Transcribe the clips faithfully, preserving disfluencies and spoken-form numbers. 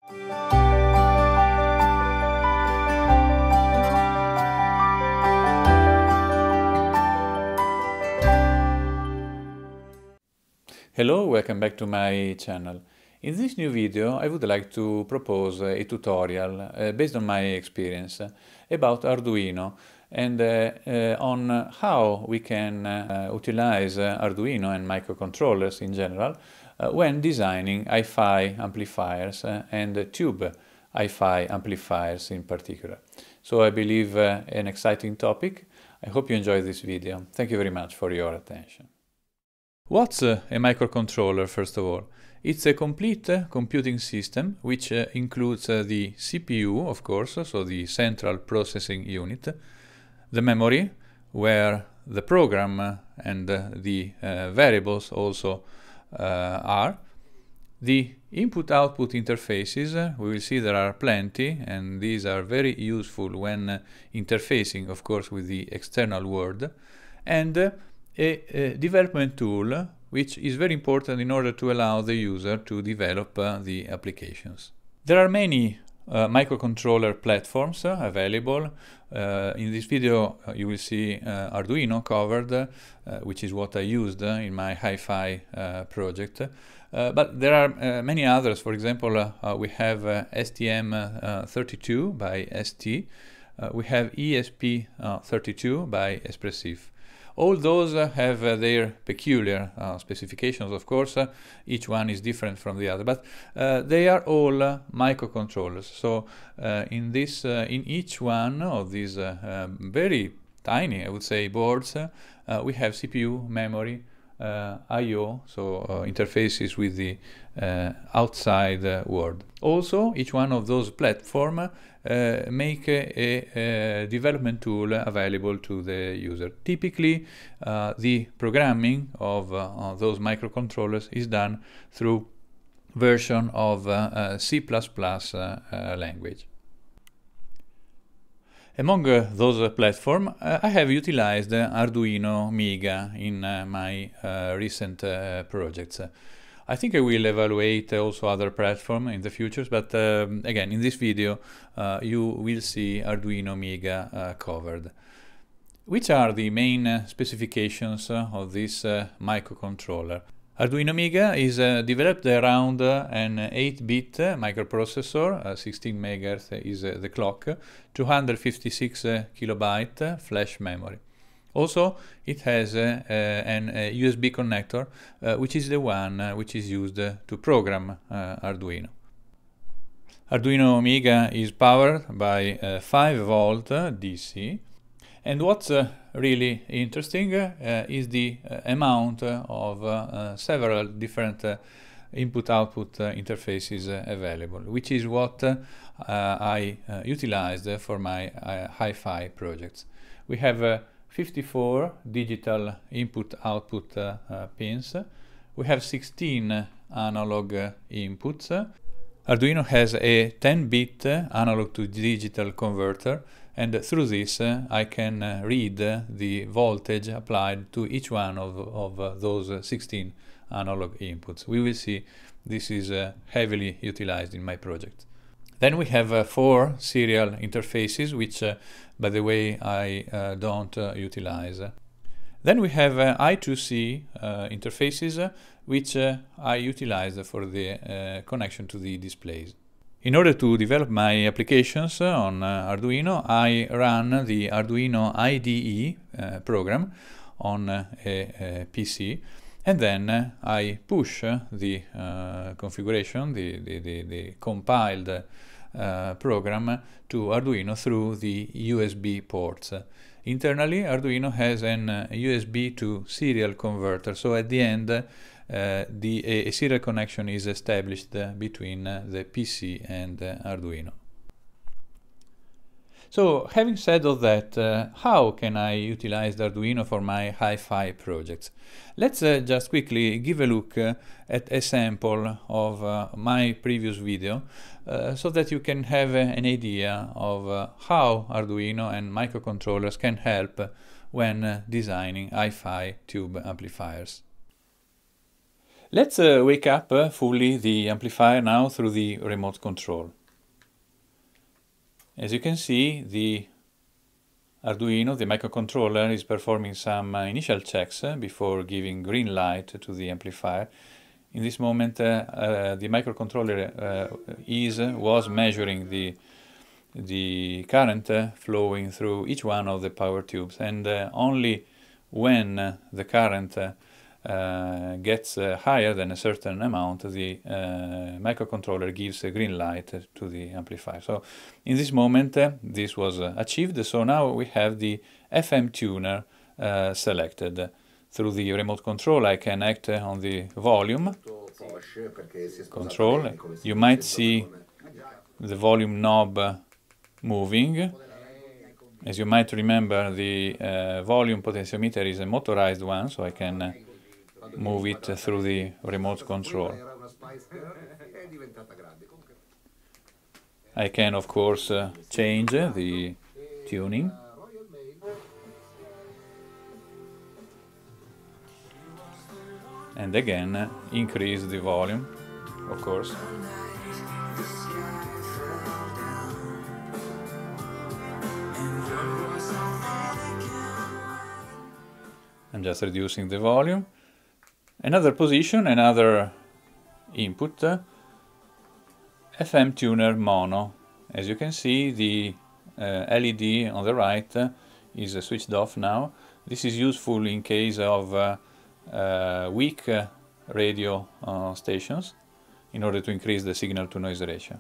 Hello, welcome back to my channel. In this new video I would like to propose a tutorial uh, based on my experience uh, about Arduino and uh, uh, on how we can uh, utilize uh, Arduino and microcontrollers in general uh, when designing hi-fi amplifiers uh, and uh, tube hi-fi amplifiers in particular. So I believe uh, an exciting topic. I hope you enjoy this video. Thank you very much for your attention. What's uh, a microcontroller, first of all? It's a complete uh, computing system which uh, includes uh, the C P U, of course, so the central processing unit, the memory, where the program uh, and uh, the uh, variables also uh, are, the input-output interfaces. Uh, we will see there are plenty, and these are very useful when uh, interfacing, of course, with the external world, and uh, A, a development tool which is very important in order to allow the user to develop uh, the applications. There are many uh, microcontroller platforms uh, available. Uh, in this video uh, you will see uh, Arduino covered, uh, which is what I used uh, in my hi-fi uh, project. Uh, but there are uh, many others. For example, uh, uh, we have uh, S T M thirty-two by S T. Uh, we have E S P thirty-two by Espressif. All those uh, have uh, their peculiar uh, specifications, of course. Uh, each one is different from the other, but uh, they are all uh, microcontrollers. So uh, in this, uh, in each one of these uh, um, very tiny, I would say, boards, uh, uh, we have C P U, memory, uh, I O, so uh, interfaces with the uh, outside uh, world. Also, each one of those platforms Uh, make a, a development tool available to the user. Typically, uh, the programming of uh, those microcontrollers is done through version of uh, uh, C plus plus uh, uh, language. Among uh, those uh, platforms, uh, I have utilized uh, Arduino Mega in uh, my uh, recent uh, projects. I think I will evaluate also other platforms in the future, but um, again, in this video, uh, you will see Arduino Mega uh, covered. Which are the main uh, specifications uh, of this uh, microcontroller? Arduino Mega is uh, developed around uh, an eight bit uh, microprocessor, uh, sixteen megahertz is uh, the clock, two hundred fifty-six uh, kilobyte uh, flash memory. Also, it has uh, uh, an uh, U S B connector, uh, which is the one uh, which is used uh, to program uh, Arduino. Arduino Mega is powered by uh, five volt uh, D C, and what's uh, really interesting uh, is the uh, amount uh, of uh, uh, several different uh, input-output uh, interfaces uh, available, which is what uh, uh, I uh, utilized for my uh, hi-fi projects. We have uh, fifty-four digital input-output uh, uh, pins. We have sixteen uh, analog uh, inputs. Arduino has a ten bit uh, analog to digital converter, and uh, through this uh, I can uh, read uh, the voltage applied to each one of, of uh, those uh, sixteen analog inputs. We will see this is uh, heavily utilized in my project. Then we have uh, four serial interfaces, which, uh, by the way, I uh, don't uh, utilize. Then we have uh, I two C uh, interfaces, uh, which uh, I utilize for the uh, connection to the displays. In order to develop my applications uh, on uh, Arduino, I run the Arduino I D E uh, program on uh, a, a P C. And then uh, I push uh, the uh, configuration, the, the, the, the compiled uh, program to Arduino through the U S B ports. Internally, Arduino has an uh, U S B to serial converter, so at the end uh, the, a, a serial connection is established uh, between uh, the P C and uh, Arduino. So, having said all that, uh, how can I utilize the Arduino for my hi-fi projects? Let's uh, just quickly give a look uh, at a sample of uh, my previous video uh, so that you can have uh, an idea of uh, how Arduino and microcontrollers can help when uh, designing hi-fi tube amplifiers. Let's uh, wake up uh, fully the amplifier now through the remote control. As you can see, the Arduino, the microcontroller, is performing some uh, initial checks uh, before giving green light to the amplifier. In this moment, uh, uh, the microcontroller uh, is uh, was measuring the the current uh, flowing through each one of the power tubes, and uh, only when uh, the current uh, uh, gets uh, higher than a certain amount, the uh, microcontroller gives a green light uh, to the amplifier. So in this moment uh, this was uh, achieved, so now we have the F M tuner uh, selected. Through the remote control I can act uh, on the volume control. You might see the volume knob uh, moving. As you might remember, the uh, volume potentiometer is a motorized one, so I can uh, move it uh, through the remote control. I can, of course, uh, change uh, the tuning. And again, uh, increase the volume, of course. I'm just reducing the volume. Another position, another input, uh, F M tuner mono. As you can see, the uh, L E D on the right uh, is uh, switched off now. This is useful in case of uh, uh, weak uh, radio uh, stations, in order to increase the signal to noise ratio.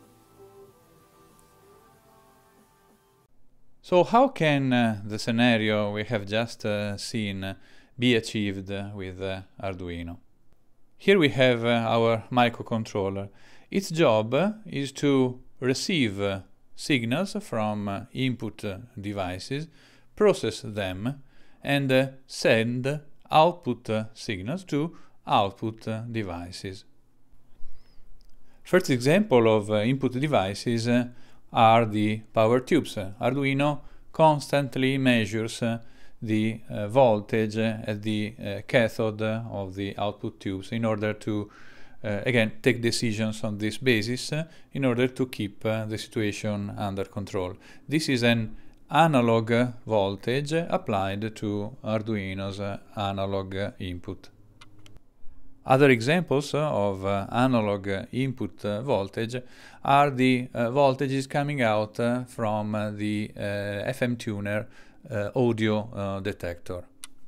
So how can uh, the scenario we have just uh, seen uh, be achieved uh, with uh, Arduino? Here we have uh, our microcontroller. Its job uh, is to receive uh, signals from uh, input uh, devices, process them, and uh, send output uh, signals to output uh, devices. First example of uh, input devices uh, are the power tubes. Uh, Arduino constantly measures uh, the uh, voltage uh, at the uh, cathode uh, of the output tubes in order to uh, again take decisions on this basis uh, in order to keep uh, the situation under control. This is an analog uh, voltage uh, applied to Arduino's uh, analog uh, input. Other examples uh, of uh, analog uh, input uh, voltage are the uh, voltages coming out uh, from uh, the uh, F M tuner uh, audio uh, detector.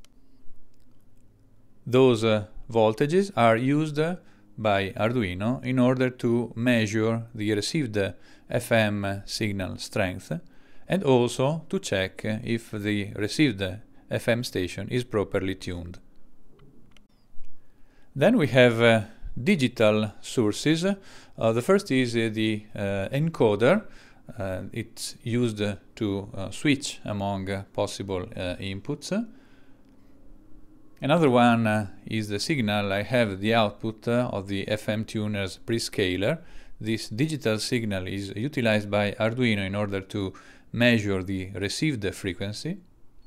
Those uh, voltages are used uh, by Arduino in order to measure the received uh, F M signal strength, and also to check uh, if the received uh, F M station is properly tuned. Then we have uh, digital sources. Uh, the first is uh, the uh, encoder. Uh, it's used uh, to uh, switch among uh, possible uh, inputs. Another one uh, is the signal. I have the output uh, of the F M tuner's prescaler. This digital signal is utilized by Arduino in order to measure the received frequency.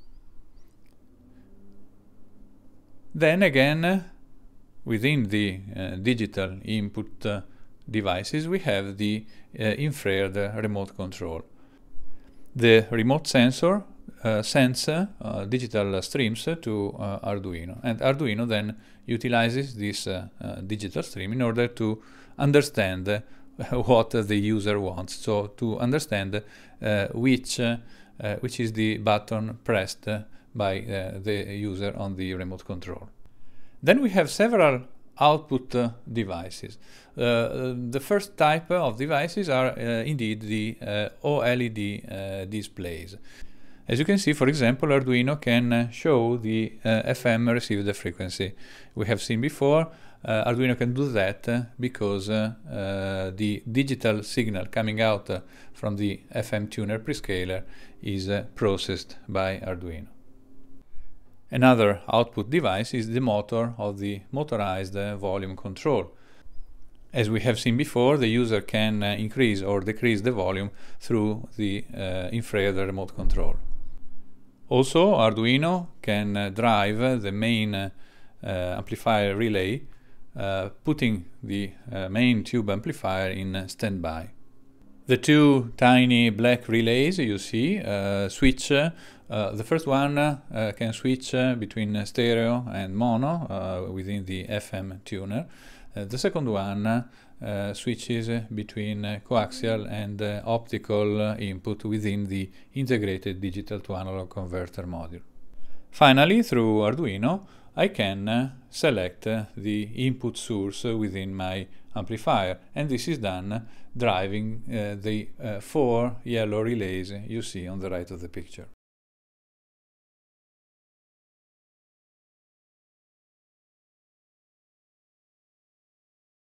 Then again, uh, within the uh, digital input uh, devices, we have the uh, infrared uh, remote control. The remote sensor uh, sends uh, uh, digital streams uh, to uh, Arduino, and Arduino then utilizes this uh, uh, digital stream in order to understand uh, what uh, the user wants, so to understand uh, which, uh, uh, which is the button pressed uh, by uh, the user on the remote control. Then we have several output uh, devices. Uh, the first type of devices are uh, indeed the uh, O L E D uh, displays. As you can see, for example, Arduino can uh, show the uh, F M received frequency. We have seen before, uh, Arduino can do that uh, because uh, uh, the digital signal coming out uh, from the F M tuner prescaler is uh, processed by Arduino. Another output device is the motor of the motorized uh, volume control. As we have seen before, the user can uh, increase or decrease the volume through the uh, infrared remote control. Also, Arduino can uh, drive uh, the main uh, uh, amplifier relay uh, putting the uh, main tube amplifier in standby. The two tiny black relays you see uh, switch. Uh, the first one uh, can switch uh, between stereo and mono uh, within the F M tuner. Uh, the second one uh, switches between uh, coaxial and uh, optical uh, input within the integrated digital to analog converter module. Finally, through Arduino, I can uh, select uh, the input source within my amplifier, and this is done driving uh, the uh, four yellow relays you see on the right of the picture.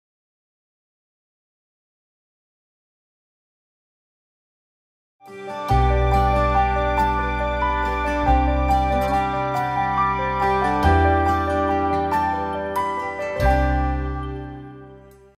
Thank you.